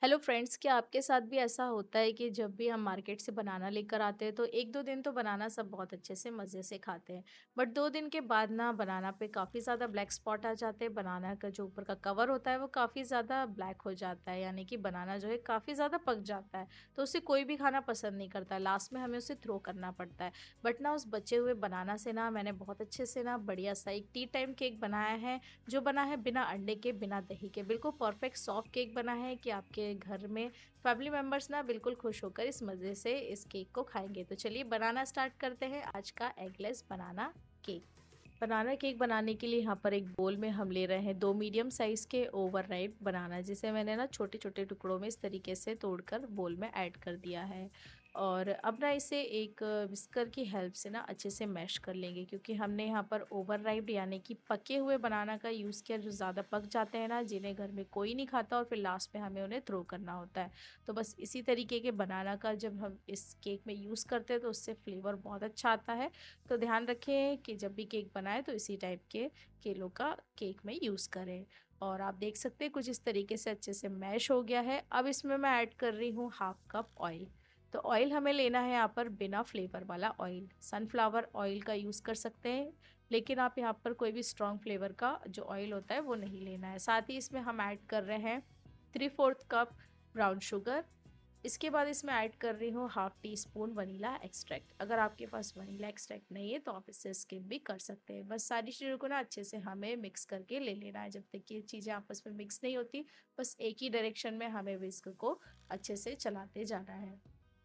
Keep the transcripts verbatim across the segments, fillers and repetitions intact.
Hello friends, क्या आपके साथ भी ऐसा होता है कि जब भी हम मार्केट से बनाना लेकर आते हैं तो एक दो दिन तो बनाना सब बहुत अच्छे से मज़े से खाते हैं। बट दो दिन के बाद ना बनाना पे काफ़ी ज़्यादा ब्लैक स्पॉट आ जाते हैं। बनाना का जो ऊपर का कवर होता है वो काफ़ी ज़्यादा ब्लैक हो जाता है, यानी कि बनाना जो है काफ़ी ज़्यादा पक जाता है। तो उसे कोई भी खाना पसंद नहीं करता, लास्ट में हमें उसे थ्रो करना पड़ता है। बट ना उस बचे हुए बनाना से ना मैंने बहुत अच्छे से ना बढ़िया सा एक टी टाइम केक बनाया है, जो बना है बिना अंडे के, बिना दही के। बिल्कुल परफेक्ट सॉफ्ट केक बना है कि आपके घर में फैमिली मेंबर्स ना बिल्कुल खुश होकर इस मज़े से इस केक को खाएँगे। तो चलिए बनाना स्टार्ट करते हैं आज का eggless banana cake. Banana cake बनाने के लिए यहाँ पर एक बोल में हम ले रहे हैं दो मीडियम साइज़ के ओवरराइप बनाना, जिसे मैंने ना छोटे-छोटे टुकड़ों में इस तरीके से तोड़कर बोल में ऐड कर दिया है। और अब ना इसे एक विस्कर की हेल्प से ना अच्छे से मैश कर लेंगे, क्योंकि हमने यहाँ पर ओवरराइप्ड यानी कि पके हुए बनाना का यूज़ किया, जो ज़्यादा पक जाते हैं ना, जिन्हें घर में कोई नहीं खाता और फिर लास्ट में हमें उन्हें थ्रो करना होता है। तो बस इसी तरीके के बनाना का जब हम इस केक में यूज़ करते हैं तो उससे फ्लेवर बहुत अच्छा आता है। तो ध्यान रखें कि जब भी केक बनाएं तो इसी टाइप के केलों का केक में यूज़ करें। और आप देख सकते हैं कुछ इस तरीके से अच्छे से मैश हो गया है। अब इसमें मैं ऐड कर रही हूँ हाफ कप ऑयल। तो ऑयल हमें लेना है यहाँ पर बिना फ्लेवर वाला ऑयल, सनफ्लावर ऑयल का यूज़ कर सकते हैं, लेकिन आप यहाँ पर कोई भी स्ट्रॉन्ग फ्लेवर का जो ऑयल होता है वो नहीं लेना है। साथ ही इसमें हम ऐड कर रहे हैं three fourth cup brown sugar. इसके बाद इसमें ऐड कर रही हूँ half teaspoon vanilla extract. अगर आपके पास वनीला एक्सट्रैक्ट नहीं है तो आप इससे स्किप भी कर सकते हैं। बस सारी चीज़ों को ना अच्छे से हमें मिक्स करके ले लेना है। जब तक ये चीज़ें आपस में मिक्स नहीं होती, बस एक ही डायरेक्शन में हमें विस्क को अच्छे से चलाते जाना है।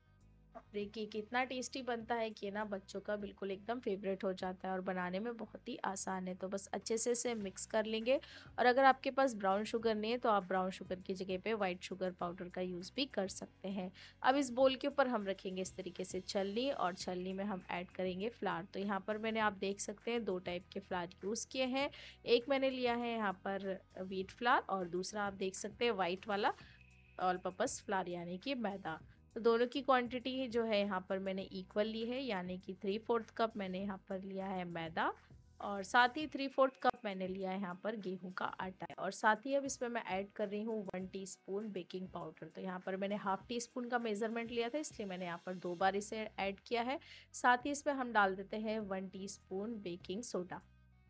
देखिए कितना टेस्टी बनता है कि ना बच्चों का बिल्कुल एकदम फेवरेट हो जाता है और बनाने में बहुत ही आसान है। तो बस अच्छे से इसे मिक्स कर लेंगे। और अगर आपके पास ब्राउन शुगर नहीं है तो आप ब्राउन शुगर की जगह पे वाइट शुगर पाउडर का यूज़ भी कर सकते हैं। अब इस बोल के ऊपर हम रखेंगे इस तरीके से छलनी, और छलनी में हम ऐड करेंगे फ्लावर। तो यहाँ पर मैंने, आप देख सकते हैं, दो टाइप के फ्लावर यूज़ किए हैं। एक मैंने लिया है यहाँ पर व्हीट फ्लावर, और दूसरा आप देख सकते हैं वाइट वाला ऑल पर्पस फ्लावर यानी कि मैदा। तो दोनों की क्वांटिटी जो है यहाँ पर मैंने इक्वल ली है, यानी कि थ्री फोर्थ कप मैंने यहाँ पर लिया है मैदा, और साथ ही थ्री फोर्थ कप मैंने लिया है यहाँ पर गेहूं का आटा है। और साथ ही अब इसमें मैं ऐड कर रही हूँ वन टीस्पून बेकिंग पाउडर। तो यहाँ पर मैंने हाफ टी स्पून का मेजरमेंट लिया था, इसलिए मैंने यहाँ पर दो बार इसे ऐड किया है। साथ ही इसमें हम डाल देते हैं वन टी बेकिंग सोडा।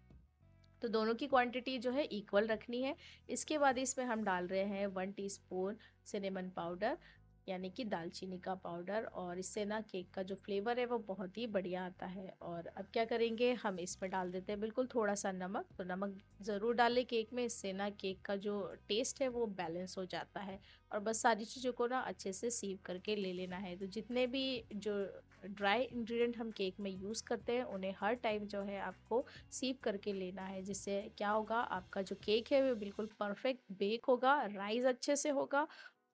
तो दोनों की क्वांटिटी जो है इक्वल रखनी है। इसके बाद इसमें हम डाल रहे हैं वन टीस्पून सिनेमन पाउडर, यानी कि दालचीनी का पाउडर, और इससे ना केक का जो फ्लेवर है वो बहुत ही बढ़िया आता है। और अब क्या करेंगे, हम इसमें डाल देते हैं बिल्कुल थोड़ा सा नमक। तो नमक ज़रूर डालें केक में, इससे ना केक का जो टेस्ट है वो बैलेंस हो जाता है। और बस सारी चीज़ों को ना अच्छे से सीव करके ले लेना है। तो जितने भी जो ड्राई इंग्रेडिएंट हम केक में यूज़ करते हैं उन्हें हर टाइम जो है आपको सीव करके लेना है, जिससे क्या होगा, आपका जो केक है वो बिल्कुल परफेक्ट बेक होगा, राइस अच्छे से होगा।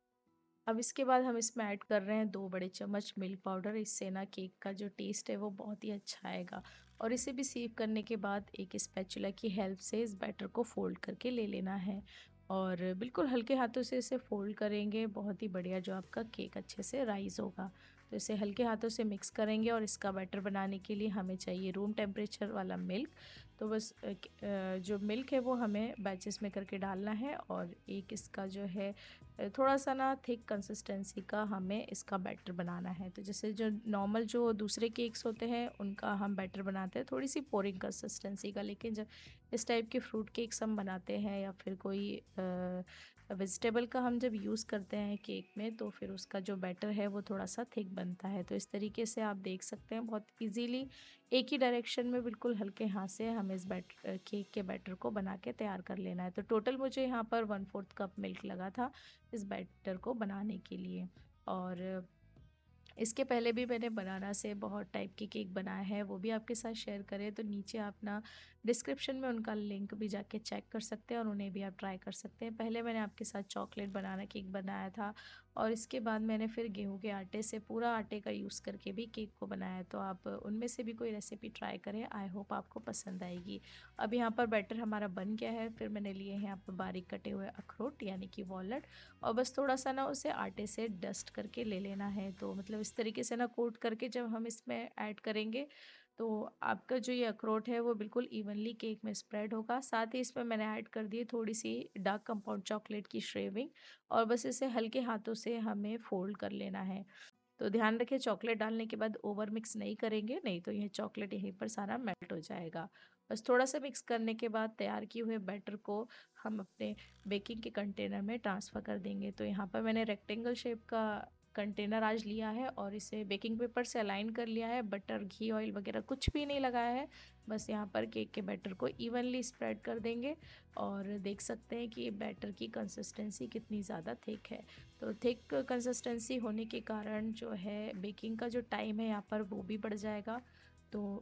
अब इसके बाद हम इसमें ऐड कर रहे हैं दो बड़े चम्मच मिल्क पाउडर। इससे ना केक का जो टेस्ट है वो बहुत ही अच्छा आएगा। और इसे भी सीव करने के बाद एक स्पैचुला की हेल्प से इस बैटर को फोल्ड करके ले लेना है, और बिल्कुल हल्के हाथों से इसे फोल्ड करेंगे, बहुत ही बढ़िया जो आपका केक अच्छे से राइज होगा। तो इसे हल्के हाथों से मिक्स करेंगे, और इसका बैटर बनाने के लिए हमें चाहिए रूम टेम्परेचर वाला मिल्क। तो बस अ, अ, जो मिल्क है वो हमें बैचेस में करके डालना है, और एक इसका जो है थोड़ा सा ना थिक कंसिस्टेंसी का हमें इसका बैटर बनाना है। तो जैसे जो नॉर्मल जो दूसरे केक्स होते हैं उनका हम बैटर बनाते हैं थोड़ी सी पोरिंग कंसिस्टेंसी का, लेकिन जब इस टाइप के फ्रूट केक्स हम बनाते हैं या फिर कोई वेजिटेबल का हम जब यूज़ करते हैं केक में, तो फिर उसका जो बैटर है वो थोड़ा सा थिक बनता है। तो इस तरीके से आप देख सकते हैं बहुत इजीली एक ही डायरेक्शन में बिल्कुल हल्के हाथ से हम इस बैटर केक के बैटर को बना के तैयार कर लेना है। तो टोटल मुझे यहाँ पर वन फोर्थ कप मिल्क लगा था इस बैटर को बनाने के लिए। और इसके पहले भी मैंने बनाना से बहुत टाइप के केक बनाए हैं, वो भी आपके साथ शेयर करें तो नीचे आप ना डिस्क्रिप्शन में उनका लिंक भी जाके चेक कर सकते हैं, और उन्हें भी आप ट्राई कर सकते हैं। पहले मैंने आपके साथ चॉकलेट बनाना केक बनाया था, और इसके बाद मैंने फिर गेहूं के आटे से, पूरा आटे का यूज़ करके भी केक को बनाया। तो आप उनमें से भी कोई रेसिपी ट्राई करें, आई होप आपको पसंद आएगी। अब यहाँ पर बैटर हमारा बन गया है। फिर मैंने लिए हैं यहाँ पर बारीक कटे हुए अखरोट यानी कि वॉलनट, और बस थोड़ा सा ना उसे आटे से डस्ट करके ले लेना है। तो मतलब इस तरीके से ना कोट करके जब हम इसमें ऐड करेंगे तो आपका जो ये अखरोट है वो बिल्कुल इवनली केक में स्प्रेड होगा। साथ ही इसमें मैंने ऐड कर दी है थोड़ी-सी डार्क कंपाउंड चॉकलेट की शेविंग और बस इसे हल्के हाथों से हमें फ़ोल्ड कर लेना है। तो ध्यान रखें चॉकलेट डालने के बाद ओवर मिक्स नहीं करेंगे, नहीं तो ये चॉकलेट यहीं पर सारा मेल्ट हो जाएगा। बस थोड़ा-सा मिक्स करने के बाद तैयार किए हुए बैटर को हम अपने बेकिंग के कंटेनर में ट्रांसफ़र कर देंगे। तो यहाँ पर मैंने रेक्टेंगल शेप का कंटेनर आज लिया है और इसे बेकिंग पेपर से अलाइन कर लिया है। बटर, घी, ऑयल वगैरह कुछ भी नहीं लगाया है। बस यहाँ पर केक के बैटर को इवनली स्प्रेड कर देंगे और देख सकते हैं कि बैटर की कंसिस्टेंसी कितनी ज़्यादा थिक है। तो थिक कंसिस्टेंसी होने के कारण जो है बेकिंग का जो टाइम है यहाँ पर वो भी बढ़ जाएगा। तो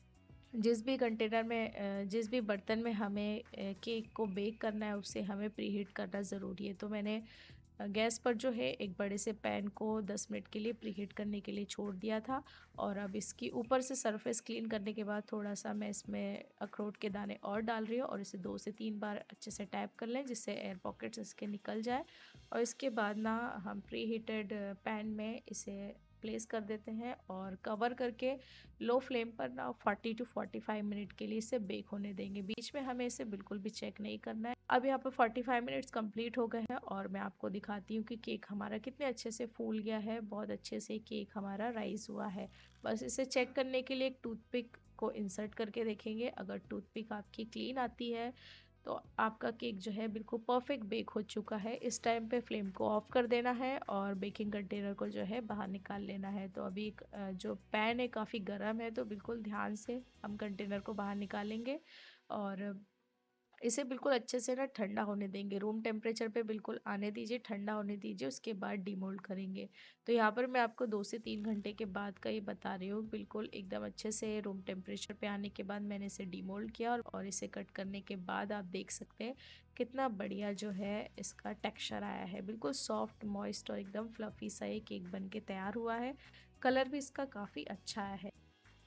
जिस भी कंटेनर में अ, जिस भी बर्तन में हमें अ, केक को बेक करना है उसे हमें प्रीहीट करना ज़रूरी है। तो मैंने अ, गैस पर जो है एक बड़े से पैन को दस मिनट के लिए प्रीहीट करने के लिए छोड़ दिया था और अब इसकी ऊपर से सरफेस क्लीन करने के बाद थोड़ा-सा मैं इसमें अखरोट के दाने और डाल रही हूँ और इसे दो से तीन बार अच्छे से टैप कर लें जिससे एयर पॉकेट्स इसके निकल जाए और इसके बाद ना हम प्रीहीटेड पैन में इसे प्लेस कर देते हैं और कवर करके लो फ्लेम पर ना forty to forty five minute के लिए इसे बेक होने देंगे। बीच में हमें इसे बिल्कुल भी चेक नहीं करना है। अब यहाँ पर फोर्टी फाइव मिनट्स कंप्लीट हो गए हैं और मैं आपको दिखाती हूँ कि केक हमारा कितने अच्छे से फूल गया है। बहुत अच्छे से केक हमारा राइज हुआ है। बस इसे चेक करने के लिए एक टूथपिक को इंसर्ट करके देखेंगे। अगर टूथपिक आपकी क्लीन आती है तो आपका केक जो है बिल्कुल परफेक्ट बेक हो चुका है। इस टाइम पे फ्लेम को ऑफ कर देना है और बेकिंग कंटेनर को जो है बाहर निकाल लेना है। तो अभी एक, अ, जो पैन है काफ़ी गर्म है तो बिल्कुल ध्यान से हम कंटेनर को बाहर निकालेंगे और इसे बिल्कुल अच्छे से ना ठंडा होने देंगे। रूम टेम्परेचर पे बिल्कुल आने दीजिए, ठंडा होने दीजिए, उसके बाद डीमोल्ड करेंगे। तो यहाँ पर मैं आपको दो से तीन घंटे के बाद का ये बता रही हूँ। बिल्कुल एकदम अच्छे से रूम टेम्परेचर पे आने के बाद मैंने इसे डीमोल्ड किया और और इसे कट करने के बाद आप देख सकते हैं कितना बढ़िया जो है इसका टेक्सचर आया है। बिल्कुल सॉफ्ट, मॉइस्ट और एकदम फ्लफ़ी सा ये केक बन के तैयार हुआ है। कलर भी इसका काफ़ी अच्छा आया है।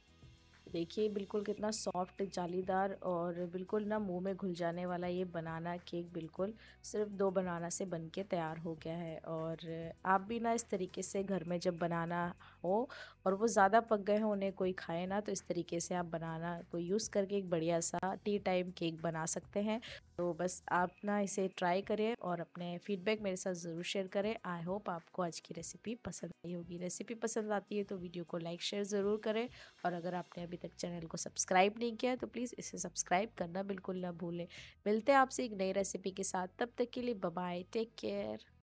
देखिए बिल्कुल कितना सॉफ्ट, जालीदार और बिल्कुल ना मुंह में घुल जाने वाला ये बनाना केक बिल्कुल सिर्फ दो बनाना से बन के तैयार हो गया है। और आप भी ना इस तरीके से घर में जब बनाना हो और वो ज़्यादा पक गए हो उन्हें कोई खाए ना, तो इस तरीके से आप बनाना को यूज़ करके एक बढ़िया सा टी टाइम केक बना सकते हैं। तो बस आप ना इसे ट्राई करें और अपने फीडबैक मेरे साथ ज़रूर शेयर करें। आई होप आपको आज की रेसिपी पसंद आई होगी। रेसिपी पसंद आती है तो वीडियो को लाइक शेयर ज़रूर करें और अगर आपने अभी तक चैनल को सब्सक्राइब नहीं किया है तो प्लीज़ इसे सब्सक्राइब करना बिल्कुल ना भूलें। मिलते हैं आपसे एक नई रेसिपी के साथ, तब तक के लिए बाय बाय, टेक केयर।